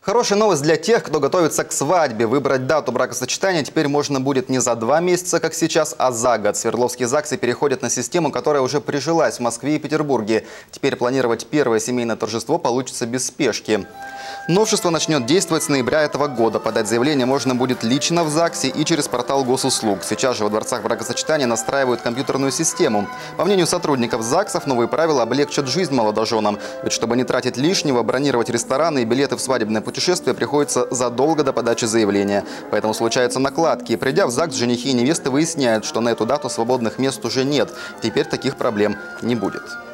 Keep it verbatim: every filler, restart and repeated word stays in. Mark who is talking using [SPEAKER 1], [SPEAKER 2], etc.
[SPEAKER 1] Хорошая новость для тех, кто готовится к свадьбе. Выбрать дату бракосочетания теперь можно будет не за два месяца, как сейчас, а за год. Свердловские ЗАГСы переходят на систему, которая уже прижилась в Москве и Петербурге. Теперь планировать первое семейное торжество получится без спешки. Новшество начнет действовать с ноября этого года. Подать заявление можно будет лично в ЗАГСе и через портал госуслуг. Сейчас же во дворцах бракосочетания настраивают компьютерную систему. По мнению сотрудников ЗАГСов, новые правила облегчат жизнь молодоженам. Ведь чтобы не тратить лишнего, бронировать рестораны и билеты в свадебное путешествие приходится задолго до подачи заявления. Поэтому случаются накладки. И придя в ЗАГС, женихи и невесты выясняют, что на эту дату свободных мест уже нет. Теперь таких проблем не будет.